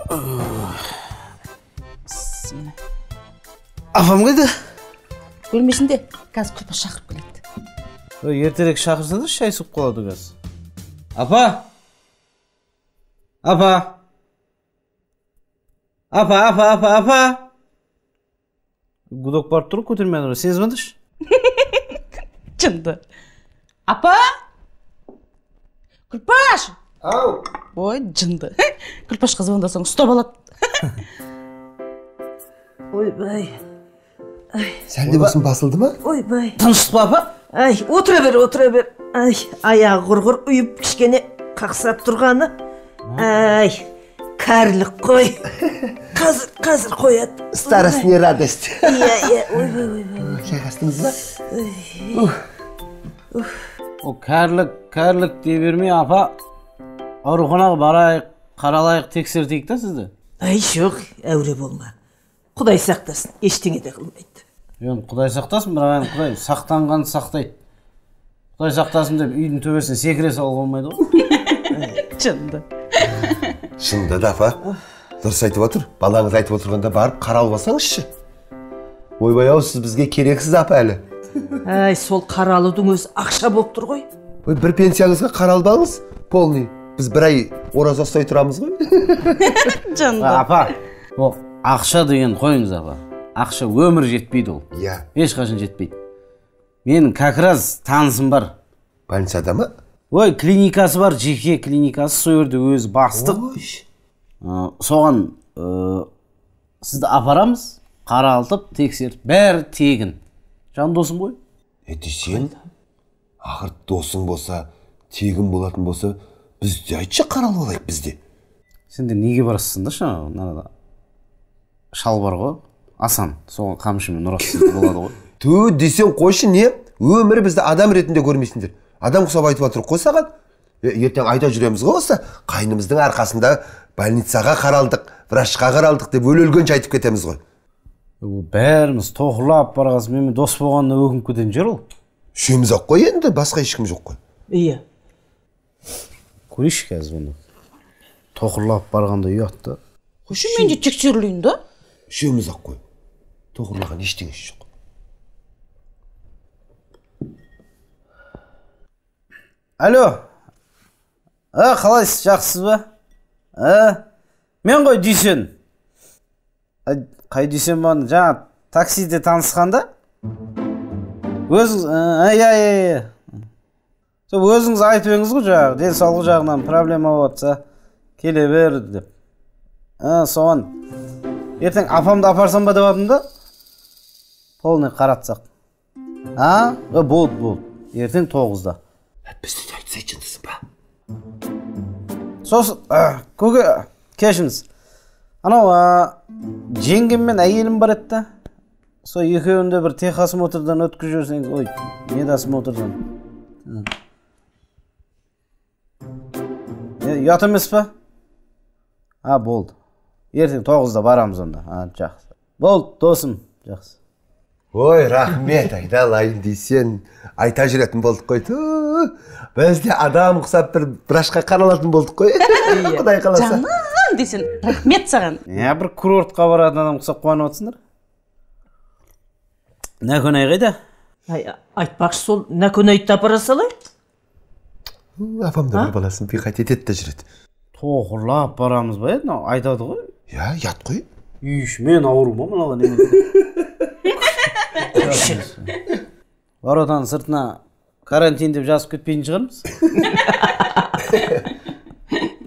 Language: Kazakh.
Сені. Апам қайда? Бөлмесінде қазір Күлпаш шақырып келеді. Ертерек шақырса да шай суып қалады қазір. Апа! Апа! Апа! Гудок барып тұр, көтермей тұр. Сен звондыш? Жынды. Апа! Күлпаш! Ау! Ой, жынды. Күлпашқа звондасаң ұстап алады. Ойбай. Сәлде басын басылды ма? Ойбай. Тыныштық па, апа? Ай, отыра бер. Ай, аяғы құрғыр үйіп кішкене қақсап тұрғаны. Ай, кәрілік қой. Қазір қояды. Старостный радость. Иә, ойбай. Шай қастыңыз ба? О, кәрілік дей бермей, апа. Ауруханаға барайық, қаралайық, тексертейік та сізді. Ай, жоқ, әуре болма. Құдай сақтасын, ештеңе де қылмайды. Енді Құдай сақтасын, бірақ Құдай сақтанғанды сақтайды. Құдай сақтасын деп үйдің төбесіне секіре салуға болмайды ғой. Жынды. Шынында да, апа. Дұрыс айтып отыр. Балаңыз айтып отырғанда барып қаралып алсаңызшы. Ойбай-ау, сіз бізге керексіз, апа әлі. Ай, сол қаралудың өзі ақша болып тұр ғой. Бір пенсияңызға қаралып алыңыз, полный. Біз бір ай ораза ұстай тұрамыз ғой. Жынды. Апа, о, ақша деген қойыңыз, апа. Ақша өмір жетпейді ол. Иә. Ешқашан жетпейді. Менің кәкіраз танысым бар. Больницада ма? Ой, клиникасы бар, жеке клиникасы, сол жерде өзі бастық. Соған сізді апарамыз, қаралтып, тексеріп, бәрі тегін. Жан досым ғой? Сен? Ақыр досың болса, тегін болатын болса, бізде айтшы қаралып алайық бізде. Сендер неге барасыңдар шана? Шал бар ғой, Асан, соған қамшымен ұрасыз болады ғой. Ту, десең қойшы не? Өмірі бізді адам ретінде көрмейсіңдер. Адам құсап айтып отыр қой саған. Ертең айта жүреміз ғой осы. Қайнымыздың арқасында больницаға қаралдық, врачқа қаралдық деп өлгенше айтып кетеміз ғой. Бәріміз тоқылап барғасы, мен дос болғанына өкініп кететін жер ол. Үшеуміз ақ қой енді, басқа ешкім жоқ қой. Иә. Көрейші қазір бұны. Тоқырлап барғанда ұятты. Қойшы мен де тексерілейін да? Үшеуміз ақ қой. Тоқырлаған ештеңесі жоқ. Алло. Қалайсыз, жақсыз ба? Мен ғой Дүйсен. Қай Дүйсен баны? Жаңа таксиде танысқанда? Өзіңіз, өзіңіз айтып өңіз ғой жағы, денсаулығы жағынан проблема болса, келе бер деп. Соған, ертең апамды апарсам ба деп адым да? Полный қаратсақ. Болды. Ертең 9-да. Бізді де айтсай жындысың ба? Сосын, көке, кешіңіз. Анау, жеңгем мен әйелім бар етті. Сол екеуінде бір техосмотрдан өткізіп жүрсеңіз, ой, медосмотрдан. Ұят емес па? Болды. Ертең 9-да барамыз онда. Жақсы. Болды, досым, жақсы. Ой, рахмет, айдалайын дейсен. Айта жүретін болдық қой. Бізде адам құсап бір врачқа қаралатын болдық қой. Құдай қаласа. Жаным дейсен, рахмет саған. Бір курортқа баратын адам құсап қуанып отсыңдар. Нәкөнай қайда? Айтпақшы сол Нәкөнайды апара салай? Апамда бір баласын пиқат етеді де жүреді. Тоқырлап барамыз ба еді? Айтады ғой. Я, ят қой. Мен ауру ма мынала немен? Воротаның сыртына карантин деп жазып кетпейтін шығармыз?